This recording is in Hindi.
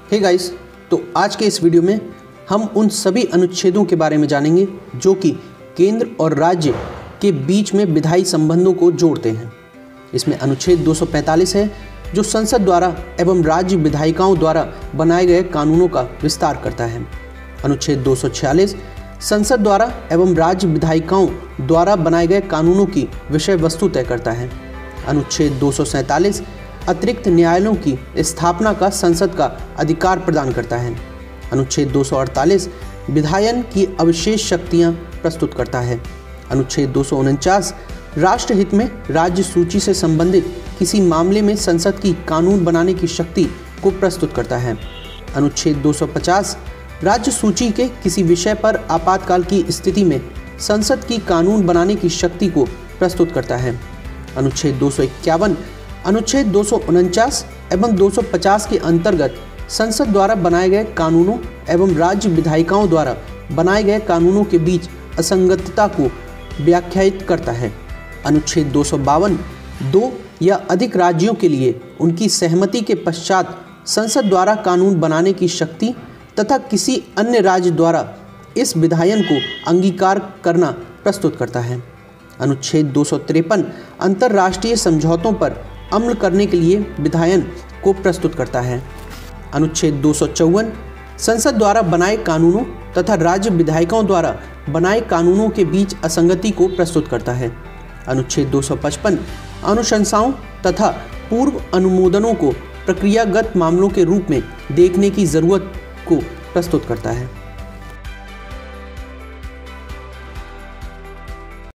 हे गाइस, तो आज के इस वीडियो में हम उन सभी अनुच्छेदों के बारे में जानेंगे जो कि केंद्र और राज्य के बीच में विधायी संबंधों को जोड़ते हैं। इसमें अनुच्छेद 245 है जो संसद द्वारा एवं राज्य विधायिकाओं द्वारा बनाए गए कानूनों का विस्तार करता है। अनुच्छेद 246 संसद द्वारा एवं राज्य विधायिकाओं द्वारा बनाए गए कानूनों की विषय वस्तु तय करता है। अनुच्छेद 247 अतिरिक्त न्यायालयों की स्थापना का संसद का अधिकार प्रदान करता है। अनुच्छेद 248 विधायन की अविशेष शक्तियां प्रस्तुत करता है। अनुच्छेद 249 राष्ट्रहित में राज्य सूची से संबंधित किसी मामले में संसद की कानून बनाने की शक्ति को प्रस्तुत करता है। अनुच्छेद 250 राज्य सूची के किसी विषय पर आपातकाल की स्थिति में संसद की कानून बनाने की शक्ति को प्रस्तुत करता है। अनुच्छेद 251 अनुच्छेद 249 एवं 250 के अंतर्गत संसद द्वारा बनाए गए कानूनों एवं राज्य विधायिकाओं द्वारा बनाए गए कानूनों के बीच असंगतता को व्याख्यायित करता है। अनुच्छेद 252 दो या अधिक राज्यों के लिए उनकी सहमति के पश्चात संसद द्वारा कानून बनाने की शक्ति तथा किसी अन्य राज्य द्वारा इस विधायन को अंगीकार करना प्रस्तुत करता है। अनुच्छेद 253 अंतर्राष्ट्रीय समझौतों पर अमल करने के लिए विधायन को प्रस्तुत करता है। अनुच्छेद 254 संसद द्वारा बनाए कानूनों तथा राज्य विधायिकाओं द्वारा बनाए कानूनों के बीच असंगति को प्रस्तुत करता है। अनुच्छेद 255 अनुशंसाओं तथा पूर्व अनुमोदनों को प्रक्रियागत मामलों के रूप में देखने की जरूरत को प्रस्तुत करता है।